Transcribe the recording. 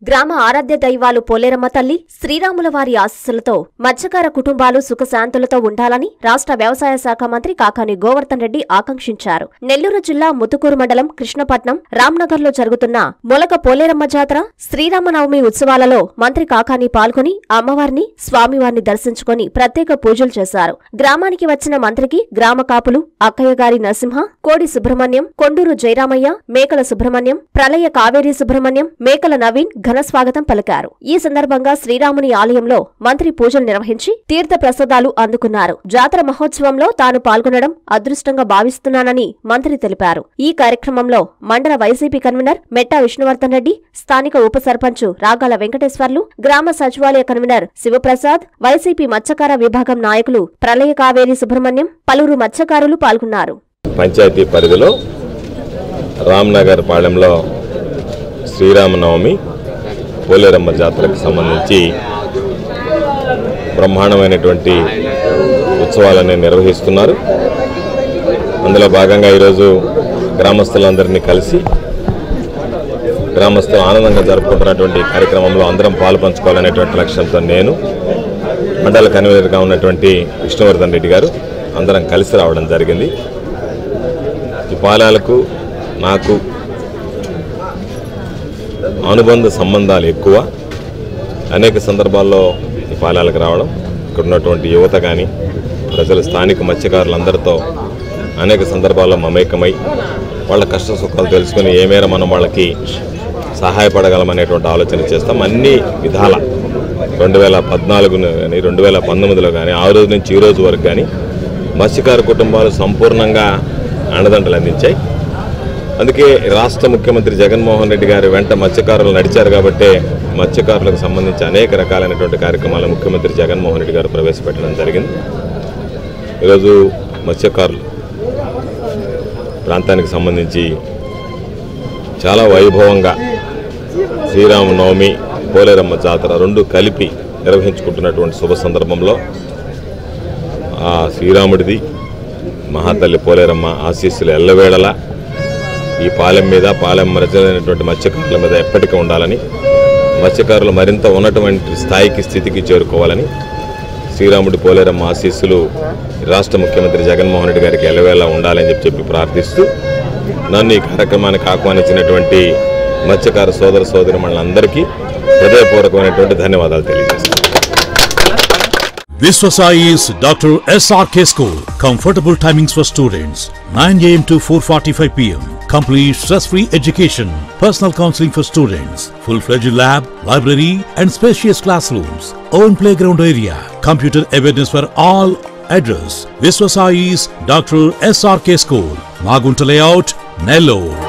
గ్రామ ఆరాధ్య దైవాలు పోలేరమ్మ తల్లి, శ్రీరాముల వారి ఆశీస్సులతో మత్స్యకార కుటుంబాలు సుఖశాంతులతో ఉండాలని రాష్ట్ర వ్యవసాయ శాఖ మంత్రి కాకాని గోవర్ధన్ రెడ్డి ఆకాంక్షించారు. నెల్లూరు జిల్లా ముతుకూరు మండలం కృష్ణపట్నం, రామ్నగర్లో జరుగుతున్న మొలక పోలేరమ్మ జాతర, శ్రీరామనవమి ఉత్సవాలలో మంత్రి కాకాని పాల్గొని అమ్మవారిని, స్వామివారిని దర్శించుకుని ప్రత్యేక పూజలు చేశారు. గ్రామానికి వచ్చిన మంత్రికి గ్రామ కాపులు అక్కయ్యగారి నరసింహ, కోడి సుబ్రహ్మణ్యం, కొండూరు జయరామయ్య, మేకల సుబ్రహ్మణ్యం, ప్రళయ కావేరి సుబ్రహ్మణ్యం, మేకల నవీన్ ఘన స్వాగతం పలికారు. ఈ సందర్భంగా శ్రీరాముని ఆలయంలో మంత్రి పూజలు నిర్వహించి తీర్థ ప్రసాదాలు అందుకున్నారు. జాతర మహోత్సవంలో తాను పాల్గొనడం అదృష్టంగా భావిస్తున్నానని మంత్రి తెలిపారు. ఈ కార్యక్రమంలో మండల వైసీపీ కన్వీనర్ మెట్టా విష్ణువర్ధన్ రెడ్డి, స్థానిక ఉప సర్పంచ్ రాగాల వెంకటేశ్వర్లు, గ్రామ సచివాలయ కన్వీనర్ శివప్రసాద్, వైసీపీ మత్స్యకార విభాగం నాయకులు ప్రళయ కావేరి సుబ్రహ్మణ్యం, పలువురు మత్స్యకారులు పాల్గొన్నారు. పంచాయతీ పరిధిలో రామ్నగర్ పాళెంలో శ్రీరామనవమి పోలేరమ్మ జాతరకు సంబంధించి బ్రహ్మాండమైనటువంటి ఉత్సవాలను నిర్వహిస్తున్నారు. అందులో భాగంగా ఈరోజు గ్రామస్తులందరినీ కలిసి గ్రామస్తులు ఆనందంగా జరుపుకుంటున్నటువంటి కార్యక్రమంలో అందరం పాలు పంచుకోవాలనేటువంటి లక్ష్యంతో నేను, మండల కన్వీనర్గా ఉన్నటువంటి విష్ణువర్ధన్ రెడ్డి గారు అందరం కలిసి రావడం జరిగింది. ఈ పాలాలకు నాకు అనుబంధ సంబంధాలు ఎక్కువ. అనేక సందర్భాల్లో ఈ పాలాలకు రావడం, ఇక్కడ ఉన్నటువంటి యువత కానీ ప్రజలు, స్థానిక మత్స్యకారులందరితో అనేక సందర్భాల్లో మమేకమై వాళ్ళ కష్ట సుఖాలు తెలుసుకుని ఏ మేర మనం వాళ్ళకి సహాయపడగలమనేటువంటి ఆలోచన చేస్తాం. అన్ని విధాల 2014 కానీ 2019లో కానీ ఆ రోజు నుంచి ఈ రోజు వరకు కానీ మత్స్యకార కుటుంబాలు సంపూర్ణంగా అండదండలు అందించాయి. అందుకే రాష్ట్ర ముఖ్యమంత్రి జగన్మోహన్ రెడ్డి గారి వెంట మత్స్యకారులు నడిచారు కాబట్టే మత్స్యకారులకు సంబంధించి అనేక రకాలైనటువంటి కార్యక్రమాలు ముఖ్యమంత్రి జగన్మోహన్ రెడ్డి గారు ప్రవేశపెట్టడం జరిగింది. ఈరోజు మత్స్యకారులు ప్రాంతానికి సంబంధించి చాలా వైభవంగా శ్రీరామనవమి, పోలేరమ్మ జాతర రెండు కలిపి నిర్వహించుకుంటున్నటువంటి శుభ సందర్భంలో ఆ శ్రీరాముడిది, మహాతల్లి పోలేరమ్మ ఆశీస్సులు ఎల్లవేళలా ఈ పాలెం మీద, పాలెం రచనైనటువంటి మత్స్యకారుల మీద ఎప్పటికీ ఉండాలని, మత్స్యకారులు మరింత ఉన్నటువంటి స్థితికి చేరుకోవాలని, శ్రీరాముడి పోలేరమ్మ ఆశీస్సులు రాష్ట్ర ముఖ్యమంత్రి జగన్మోహన్ రెడ్డి గారికి ఎల్లవేళలా ఉండాలని చెప్పి ప్రార్థిస్తూ నన్ను ఈ కార్యక్రమానికి ఆహ్వానించినటువంటి మత్స్యకార సోదర సోదరిమణులందరికీ హృదయపూర్వకమైనటువంటి ధన్యవాదాలు తెలియజేస్తాను. Viswasai's Dr. SRK School. Comfortable timings for students 9 AM to 4:45 PM. Complete stress-free education. Personal counseling for students. Full-fledged lab, library and spacious classrooms. Own playground area. Computer awareness for all. Address: Viswasai's Dr. SRK School. Magunta Layout, Nellore.